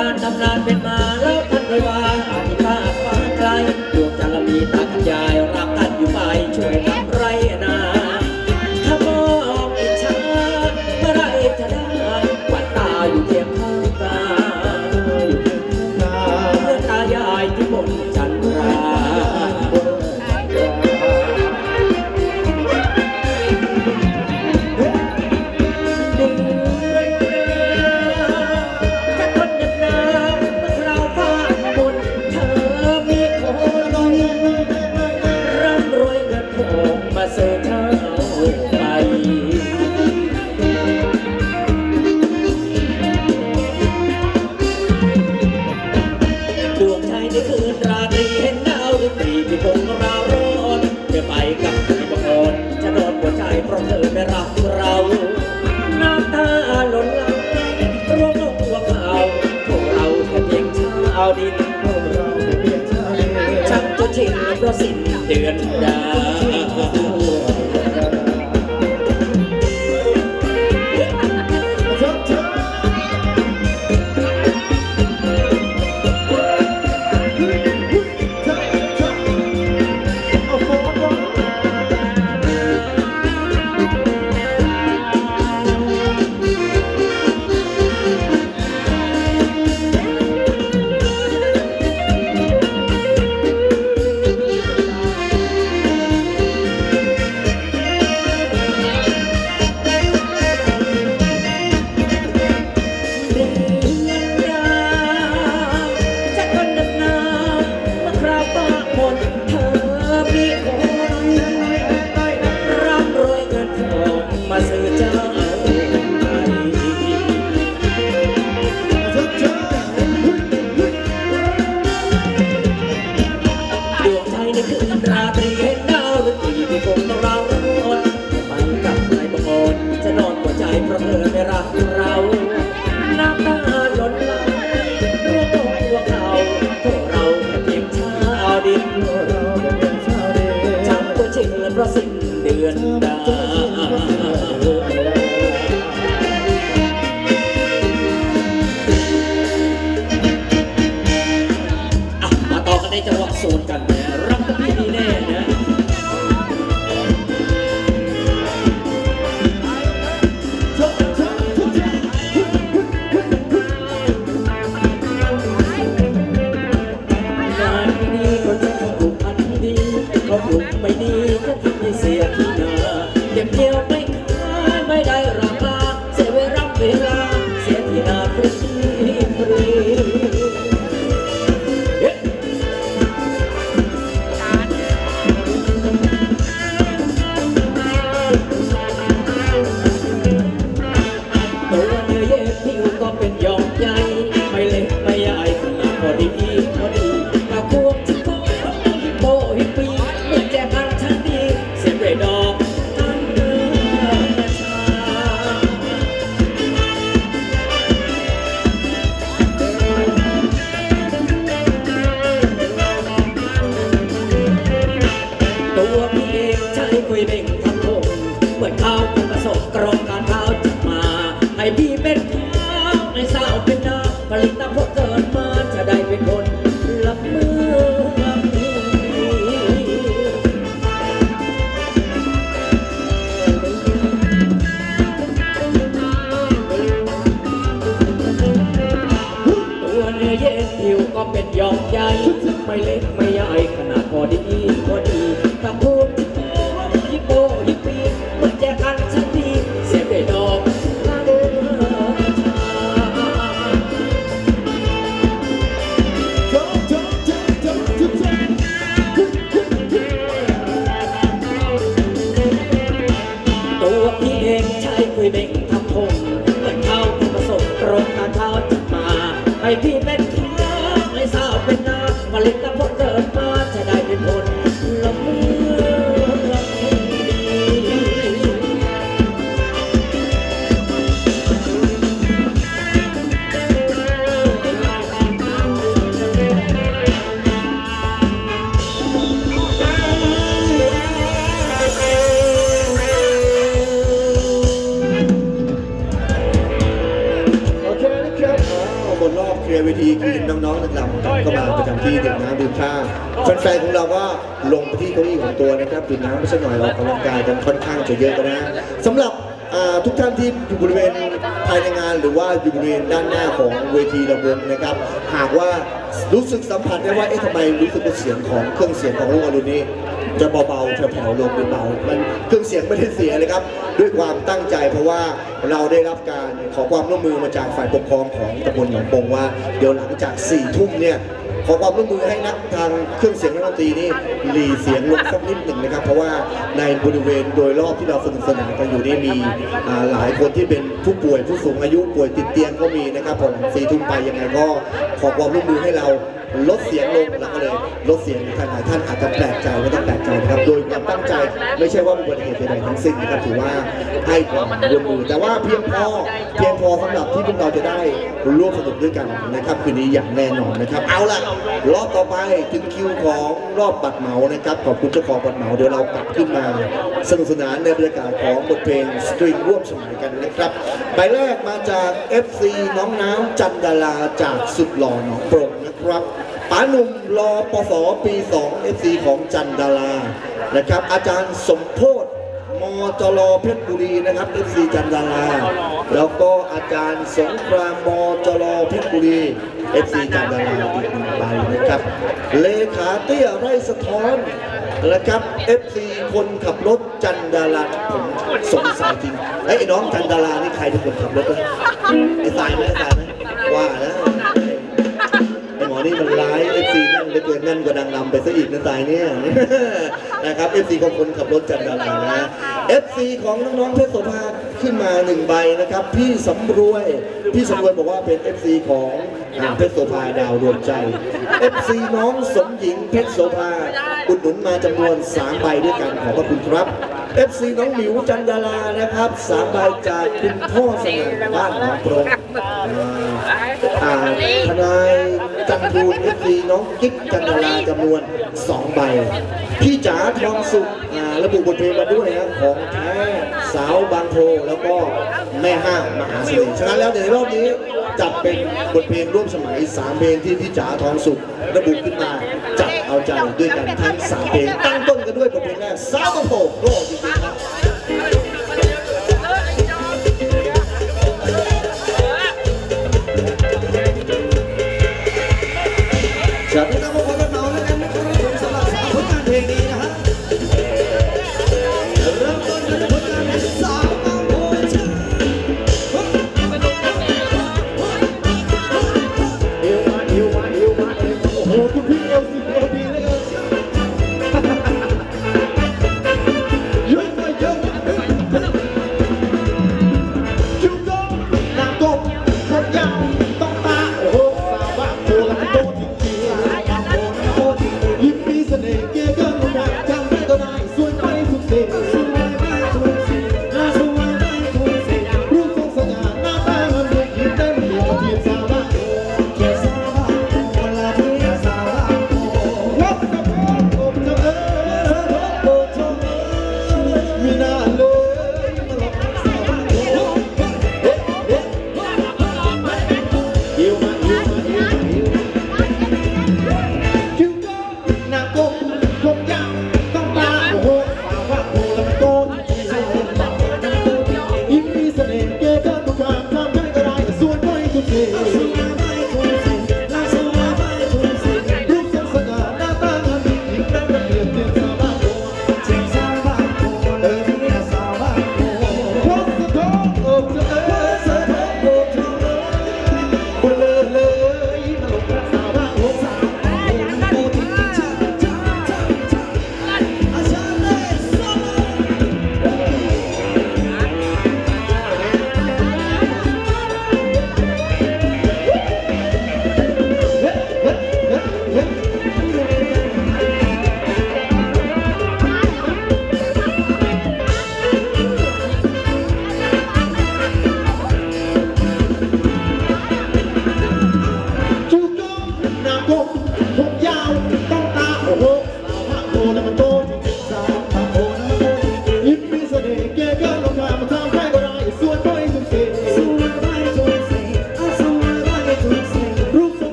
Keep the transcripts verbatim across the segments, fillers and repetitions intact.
การทำนานเป็นมาแล้วท่านไว้ว่าอาจพาฟ้าไกลดวงจันทร์มีตาคุณยายรักกันอยู่ไปช่วยกันไรนาถ้ามองอิจฉาเมื่อไรจะได้หวัดตาอยู่เคียงข้างตาเมื่อตายายที่บนจันทรารักเราน้ำตาหล่นไหลร่วงลงหัวเข่าพวกเราแค่เพียงชาวดินพวกเราแค่เพียงชาวดินช่างจะชินเพราะสิ้นเดือนดาวเพราะสิ้นเดือนดาวมาต่อกันในจังหวะโซนกันนะรักกันพี่ดีแน่นะงานนี้คนจะเขาปลุกอันดีเขาปลุกไม่ดีก็ทิ้งให้เสียที่นาเก็บเกี่ยวไม่ขายไม่ได้ราคาเสียเวลาเวลาเสียที่นาฟรีฟรีตัวเนื้อเย็บผิวก็เป็นยองใหญ่ไม่เล็กไม่ใหญ่ขนาดพอดีพอดีกระพวกที่โก้โบฮิปปี้มึงแจกกันทั้งดีเสียไปดอกตั้งเนื้อชาตัวพี่เองใช้คุยเบ่งทำผมเหมือนเขาประสบกรมการเท้าจัดมาให้พี่เป็นข้าวให้สาวเป็นน้ำผลิตน้ำพวกเกิดมาจะได้เป็นคนรับมือตัวเนื้อเย็นผิวก็เป็นยองใหญ่ไม่เล็กไม่ใหญ่ขนาดพอดีพอดีถ้าพูดยิบโบยิบปีเหมือนแจกันชั้นดีเสียไปดอกตัวพี่เองใช้คุยเบ่งทำผมเหมือนเขาประสบกรมการเท้าจัดมาให้พี่เป็นข้าวให้สาวเป็นน้ำผลิตน้ำพวกเกิดมาจะได้เป็นคนละมือเคลียร์เวทีคือน้องๆนักลำก็มาประจำที่ดื่มน้ำดื่มชาแฟนๆของเราก็ลงไปที่เก้าอี้ของตัวนะครับดื่มน้ำไม่ใช่หน่อยออกกำลังกายกันค่อนข้างจะเยอะนะสำหรับทุกท่านที่อยู่บริเวณภายในงานหรือว่าอยู่บริเวณด้านหน้าของเวทีลำวงนะครับหากว่ารู้สึกสัมผัสได้ว่าเอ๊ะทำไมรู้สึกว่าเสียงของเครื่องเสียงของลุงอรุณนี้จะเบาๆแผ่วๆลงเป็นเบามันเครื่องเสียงไม่ได้เสียเลยครับด้วยความตั้งใจเพราะว่าเราได้รับการขอความร่วมมือมาจากฝ่ายปกครองของตำบลหนองปงว่าเดี๋ยวหลังจากสี่ทุ่มเนี่ยขอความร่วมมือให้นักทางเครื่องเสียงนักดนตรีนี่หลีเสียงลงสักนิดหนึ่งนะครับเพราะว่าในบริเวณโดยรอบที่เราสนุกสนานกันอยู่นี่มีหลายคนที่เป็นผู้ป่วยผู้สูงอายุป่วยติดเตียงก็มีนะครับพอหลังสี่ทุ่มไปยังไงก็ขอความร่วมมือให้เราลดเสียงลงแล้วก็เลยลดเสียงท่านหลายท่านอาจจะแปลกใจไม่ต้องแปลกใจนะครับโดยความตั้งใจไม่ใช่ว่าอุบัติเหตุใดๆทั้งสิ้นนะครับถือว่าให้ความร่วมมือแต่ว่าเพียงพอเพียงพอสำหรับที่พวกเราจะได้ร่วมสนุกด้วยกันนะครับคืนนี้อย่างแน่นอนนะครับเอาล่ะรอบต่อไปถึงคิวของรอบบัตรเหมานะครับขอบคุณเจ้าของบัตรเหมาเดี๋ยวเรากลับขึ้นมาสนุกสนานในบรรยากาศของบทเพลงสตริงร่วมสมัยกันนะครับใบแรกมาจาก เอฟ ซี น้องน้ำจันดาราจากสุดหล่อหนองโปร่งนะครับป๋าหนุ่มรอปศปีสอง เอฟ ซี ของจันดารานะครับอาจารย์สมโพธิมจรเพชรบุรีนะครับ เอฟ ซี จันดาราแล้วก็อาจารย์สงครามมจรเพชรบุรี เอฟ ซี จันดาราอีกหนึ่งใบนะครับเลขาเตี้ยไร่สะท้อนนะครับ เอฟ ซี คนขับรถจันดาราผมสงสัยจริงไอ้น้องจันดารานี่ใครเป็นคนขับรถวะไอ้สายไหมไอ้สายไหมว่าแล้วไอ้หมอนี่มันร้าย เอฟ ซี นั่นเหลือเกินนั่นก็ดังนำไปซะอีกนะสายเนี่ยนะครับ เอฟ ซี ของคนขับรถจันดารานะ เอฟ ซี ของน้องๆเพชรโสภาขึ้นมาหนึ่งใบนะครับพี่สำรวยพี่สำรวยบอกว่าเป็น เอฟ ซี ของเพชรโสภาดาวดวงใจ เอฟ ซี น้องสมหญิงเพชรโสภาอุดหนุนมาจำนวนสามใบด้วยกันขอบพระคุณครับ เอฟ ซี น้องหมิวจันดารานะครับสามใบจากคุณพ่อสง่าบ้านหนองโปร่งทนายจันทูล เอฟ ซี น้องกิ๊กจันดาราจำนวนสองใบพี่จ๋าทองสุขระบุบทเพลงมาด้วยนะของแท้สาวบางโพแล้วก็แม่ห้างมหาเสน่ห์ฉะนั้นแล้วในรอบนี้จัดเป็นบทเพลงร่วมสมัยสามเพลงที่พี่จ๋าทองสุขระบุขึ้นมาจัดเอาใจด้วยกันทั้งสามเพลงตั้งต้นกันด้วยบทเพลงแรกสาวบางโพโลกจริงๆครับจะได้นำมาคนละเนาแล้วกันนะครับสำหรับสาวผลงานเพลงนี้นะฮะเริ่มต้นด้วยผลงานเพลงสาวบางโพจ้าเอวมาเอวมาเอวมาเอวโอ้โหคุณพี่เอวสิเอวดีเลยเยอะมาเยอะคิวโก้หน้ากบคนยาวต้องตาโอ้โหสาวบางโพกันโตจริงๆ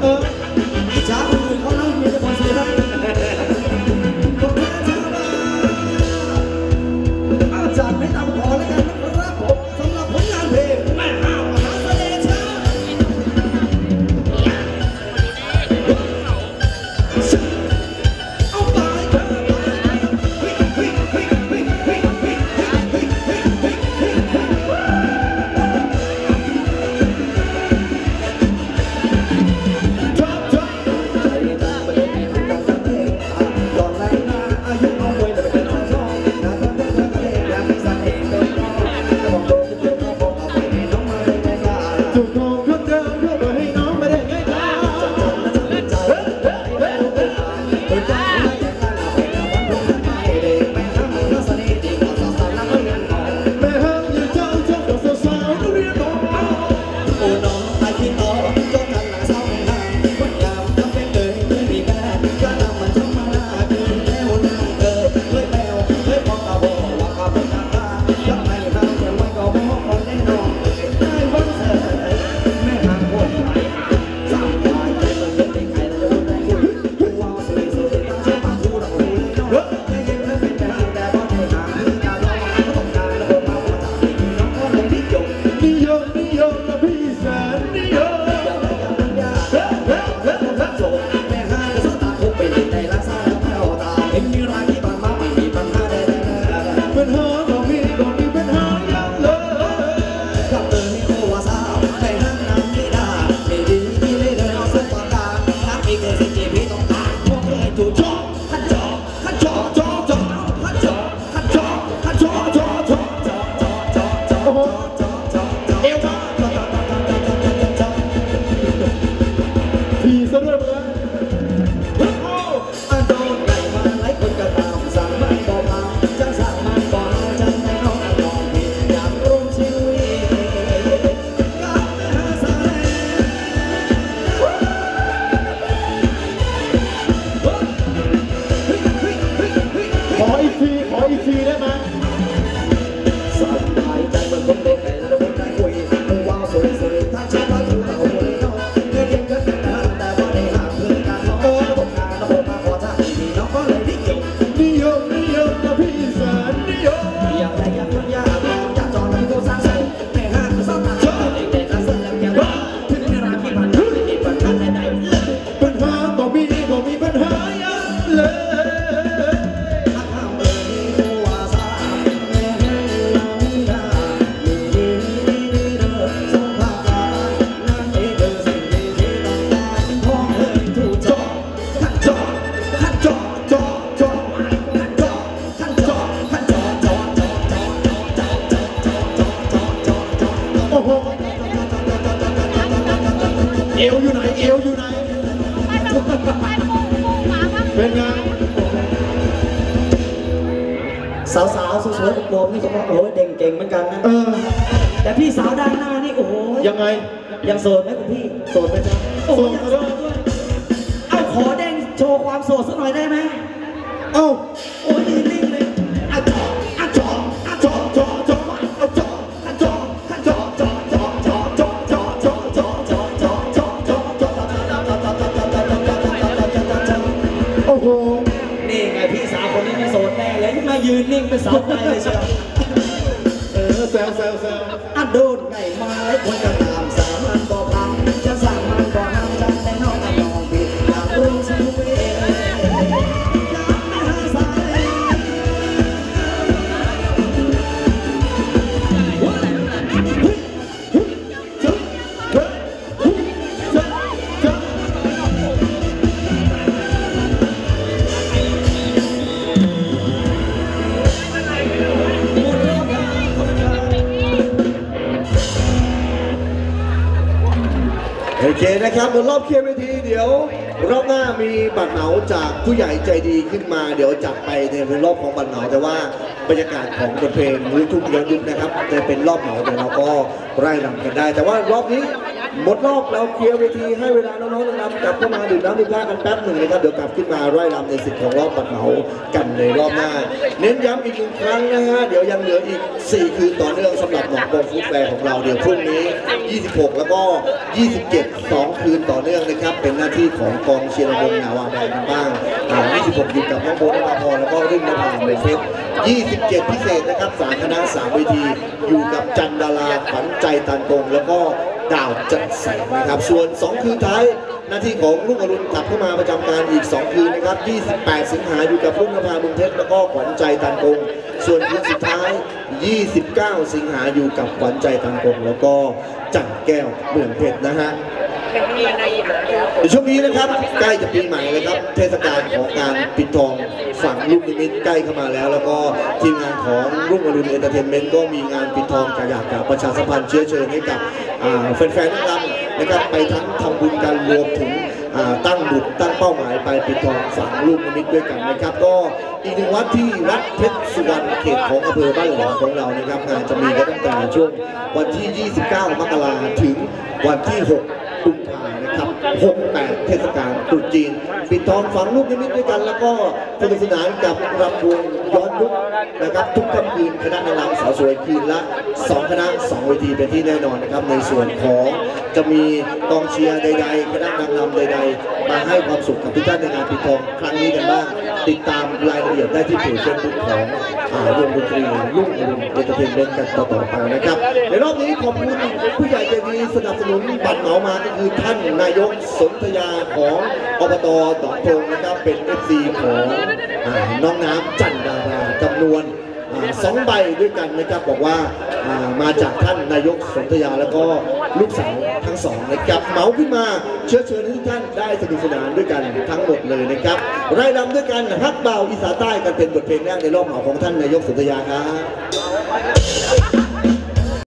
ออจ้าคนอื่นเขาเล่ามีแต่คนเสียครับคนแพ้ชาวบ้านอาจารย์ไม่ตามขอแล้วกันนะครับผมสำหรับผลงานเพลงแม่ห้าวมหาเสน่ห์ชาเอาไปเถอะฮิฮิฮิฮิฮิฮิฮิฮิฮิจับจับใจตาไปเลยให้มันตั้งเองตอนแรกนะอายุน้องมวยแต่เป็นสาวๆนะตอนนั้นเธอก็เลยอยากมีเสน่ห์เป็นน้องจะบอกโดนจะเจอเขาบอกเอาไปให้น้องมาเลยง่ายๆจุดโทษเดิมเพื่อไปให้น้องไม่ได้ง่ายๆจับจับและจับใจให้รู้เป็นทางเปิดใจให้แก่กันเอาไปนะวันรุ่งขึ้นมาให้เด็กแม่ห้ามมันเสน่ห์ดีกว่าสาวๆนักเรียนหมอแม่ห้ามยังเจ้าเจ้ากับสาวๆนักเรียนหมอโอ้น้องตายที่ต่อจนทันหลังเศร้าไม่ห่างคนยามทำเป็นเลยไม่มีแม่ก็นำมันทำมาหน้าเกินแล้วนางเกิดเฮ้ยแมวเฮ้ยพอกระบอกว่าขับเป็นทางตาทำไมห้ามแต่ไว้ก็บอกคนแน่นอนได้วันเสาร์แม่ห่างคนไปสามวันใจมันเย็นได้ไกลแล้วจะได้คุยกูว่าสวยสวยตาชอบมาพูดเอาหูเลยเนาะได้ยินแล้วเป็นแต่แต่พอได้ห่างคือการร้องก็ต้องการแล้วผมมาพอจากที่น้องก็เลยนิยมนิยมนิยมนะพี่แสนนิยมอย่าไปอย่าไปอย่าเฮ้เฮ้เฮ้เฮ้โจแม่ห้างก็สตาร์ทไปในรักษาแล้วไม่เอาตาเห็นมีรักที่ผ่านมาไม่มีปัญหาใดๆปัญหาก็มีก็มีปัญหาอย่างเลยกับเธอนี่โอวาซาในห้างน้ำไม่ได้ไม่ดีที่ได้เดินสุดปากกาถ้ามีเกิดสิ่งที่พี่ต้องการพวกเธอถูกจองขันจองขันจองจองจองขันจองขันจองขันจองจองจองจองจองจองจองจองจองเอวจองจองจองจองจองจองจองพี่ซะด้วยมั้ยอันโดนไก่มาหลายคนก็ตามสั่งมันบ่พังจังสั่งมันบ่เอาจังให้น้องน้องพี่อยากรู้ชีวิตกับแม่สายขออีกทีขออีกทีได้ไหมสบายใจเหมือนคนเด็กแต่ละคนได้คุยมึงว้าวสวยสวยถ้าชอบมาถูกเอาเลยเนาะเงินเก็บเงินเป็นนานแต่ว่าได้ห่างเพื่อนกันเนาะระบบการระบบมาพอท่าดีน้องก็เลยนิยมนิยมนิยมนะพี่แสนนิยมอยากได้อยากคนอยากลองอยากจองแล้วก็สร้างสรรค์แม่ห้างก็สร้างสรรค์เด็กเด็กก็สร้างแล้วแก่ว่าถึงในร้านที่ผ่านไม่มีปัญหาใดๆเลยปัญหาก็มีก็มีปัญหาอย่างเลยถ้าข้ามเลยโอวาซาแม่ให้เราได้มีดีดีดีเด้อสมภาพการนั่นเองเด้อสิ่งดีที่ต้องการของเธอถูกจองขันจองขันจองจองจองขันจองขันจองขันจองจองจองจองจองจองจองจองจองจองจองจองโอ้โหเอวอยู่ไหนเอวอยู่ไหนเป็นไงสาวๆสวยๆโอบนี่ก็ว่าโอ้ยเด่งเก่งเหมือนกันนะเออแต่พี่สาวด้านหน้านี่โอ้โหยังไงยังโสดไหมคุณพี่โสดไหมจ๊ะโอ้โหโสดยังก็โสได้ดด้วยเอาขอแดงโชว์ความโสดสักหน่อยได้ไหมเอ้าโอ้ยยืนนิ่งเลยอะจออะจออะจอจอจออะจออะจออะจอจอจอจอจอจอจอจอจอจอจอจอจอจอโอ้โหนี่ไงพี่สาวคนนี้ไม่โสดแน่เลยมายืนนิ่งเป็นสาวใจเลยเชียวเออแซวแซวแซวอันโดนไงมาหลายคนก็ตามสามันบ่พังจะสั่งมันบ่ห้ามจังแต่น้องก็น้องผิดอยากรู้ชีวิตอยากไม่หาสายโอเคนะครับบนรอบเคลียร์เวทีเดี๋ยวรอบหน้ามีบัตรเหมาจากผู้ใหญ่ใจดีขึ้นมา เดี๋ยวจัดไปในรอบของบัตรเหมาแต่ว่าบรรยากาศของบทเพลงลูกทุ่งย้อนยุคนะครับจะเป็นรอบเหมาแต่เราก็ไล่รำกันได้ แต่ว่ารอบนี้หมดรอบเราเคลียร์เวทีให้เวลาน้องๆนะครับกลับเข้ามาดื่มน้ำดื่มท่ากันแป๊บหนึ่งนะครับเดี๋ยวกลับขึ้นมาไล่รำในสิทธิ์ของรอบปัดเหมากันในรอบหน้าเน้นย้ำอีกหนึ่งครั้งนะฮะเดี๋ยวยังเหลืออีกสี่คืนต่อเนื่องสำหรับหนองโปงฟู้ดแฟร์ของเราเดี๋ยวพรุ่งนี้ยี่สิบหกแล้วก็ยี่สิบเจ็ด สองคืนต่อเนื่องนะครับเป็นหน้าที่ของกองเชียร์วงนาวาแดงกันบ้างอ่ายี่สิบหกอยู่กับน้องโบนภาพรแล้วก็รุ่งนภาเมืองเพชรยี่สิบเจ็ดพิเศษนะครับสามคณะสามเวทีอยู่กับจันดาราขวัญใจตันตรงแล้วก็ดาวจัดแสงนะครับส่วนสองคืนท้ายหน้าที่ของรุ่งอรุณกลับเข้ามาประจำการอีกสองคืนนะครับยี่สิบแปดสิงหาอยู่กับรุ่งนภาเมืองเพชรแล้วก็ขวัญใจตันตรงส่วนคืนสุดท้ายยี่สิบเก้าสิงหาอยู่กับขวัญใจตันตรงแล้วก็จันแก้วเมืองเพชรนะฮะในช่วงนี้นะครับใกล้จะปีใหม่แล้วครับเทศกาลของการปิดทองฝั่งลูกนิมิตใกล้เข้ามาแล้วแล้วก็ทีมงานของรุ่งอรุณเอนเตอร์เทนเมนต์ก็มีงานปิดทองกระยากกับประชาสัมพันธ์เชื้อเชิญให้กับแฟนๆทั้งลำนะครับไปทั้งทำบุญกันรวมถึงตั้งบุตรตั้งเป้าหมายไปปิดทองฝั่งลูกนิมิตด้วยกันนะครับก็อีกหนึ่งวัดที่วัดเพชรสุวรรณเขตของอำเภอบ้านแหลมของเรานะครับงานจะมีกันตั้งแต่ช่วงวันที่ยี่สิบเก้ามกราคมถึงวันที่หกกุมภาพันธ์นะครับหกแปดเทศกาลตรุษจีนปิดทองฝังลูกนิมิตด้วยกันแล้วก็สนุกสนานกับรำวงย้อนยุคนะครับทุกค่ำคืนคณะนางรำสาวสวยคืนละสองคณะสองเวทีเป็นที่แน่นอนนะครับในส่วนของจะมีกองเชียร์ใดๆคณะนางรำใดๆมาให้ความสุขกับทุกท่านในงานปิดทองครั้งนี้กันบ้างติดตามรายละเอียดได้ที่เพจเฟซบุ๊กของวงดนตรีรุ่งอรุณเอนเตอร์เทนเมนต์กันต่อๆไปนะครับในรอบนี้ขอบคุณผู้ใหญ่ใจดีสนับสนุนบัตรเหมามาก็คือท่านนายกสนธยาของอบตหนองโพงนะครับเป็น เอฟ ซี ของน้องน้ำจันดาราจำนวนสองใบด้วยกันนะครับบอกว่ามาจากท่านนายกสนธยาแล้วก็ลูกสาวทั้งสองนะครับเหมาขึ้นมาเชื้อเชิญให้ทุกท่านได้สนุกสนานด้วยกันทั้งหมดเลยนะครับไร่รำด้วยกันฮักเบาอีสานใต้กันเป็นบทเพลงแรกในรอบเหมาของท่านนายกสนธยาครับ